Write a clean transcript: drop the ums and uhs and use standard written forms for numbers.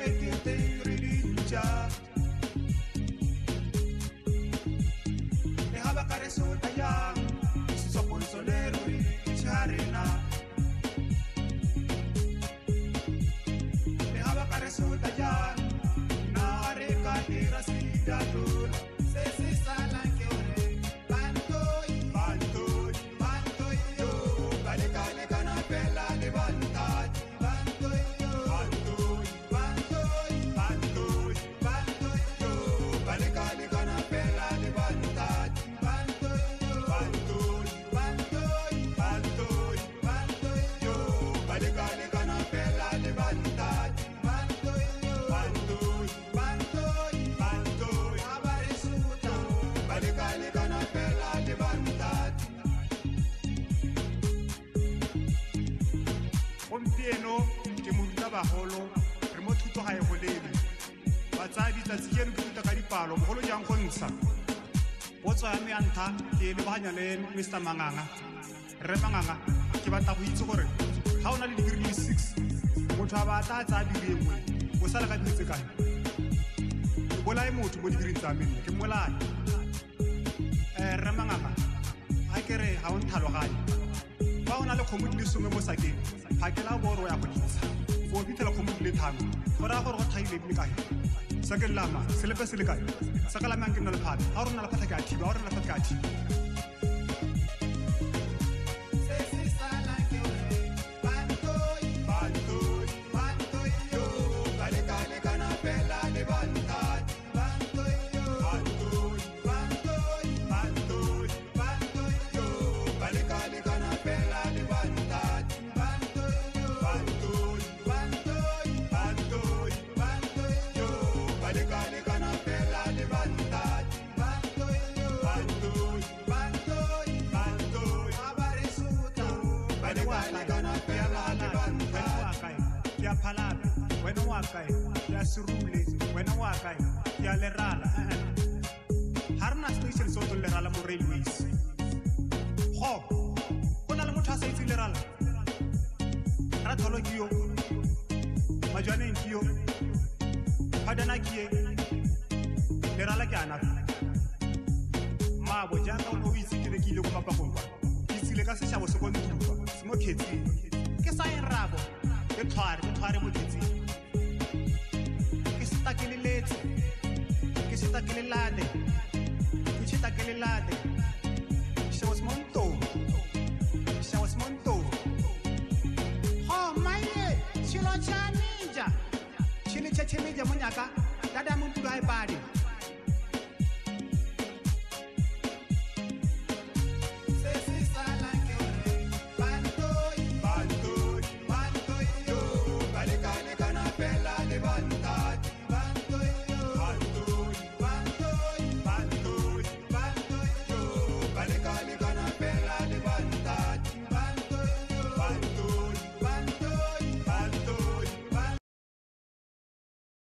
Mr. Manganga, Re Manganga, ke batla go itse gore ga o na le degree 6 motho a batla tsa direngwe o sala ka ditse kae ke bolai motho mo degree tsa menne ke molai Re Manganga a kere ga o ntlhaloganye ba o na le khomodi le some mo sakeng phakela bo ro ya go ditsa go bitela khomodi le thano gora gore go thaile le kae sakelama selepe se le kae sakelama ke nna le phata a rona la phata ka thiba a rona la phata ka thiba Surule, buena waka, ya le rala. Harna station soto le rala mo railways. Ho, kona le motho a sa itse le rala. Ra tholo kiyo. Majwane kiyo. Padana kiye. Le rala ke ana. Ma bo jaka o itse ke le kile go papa go. Ke tsile ka se shabo se go ntluba. Se mo khetsi. Ke sa en rabo. Ke tlhare mo khetsi. Que se taquelelade, se was monto. Oh my, chilo chanija, chili chachimija munyaka, dada muntu gai body.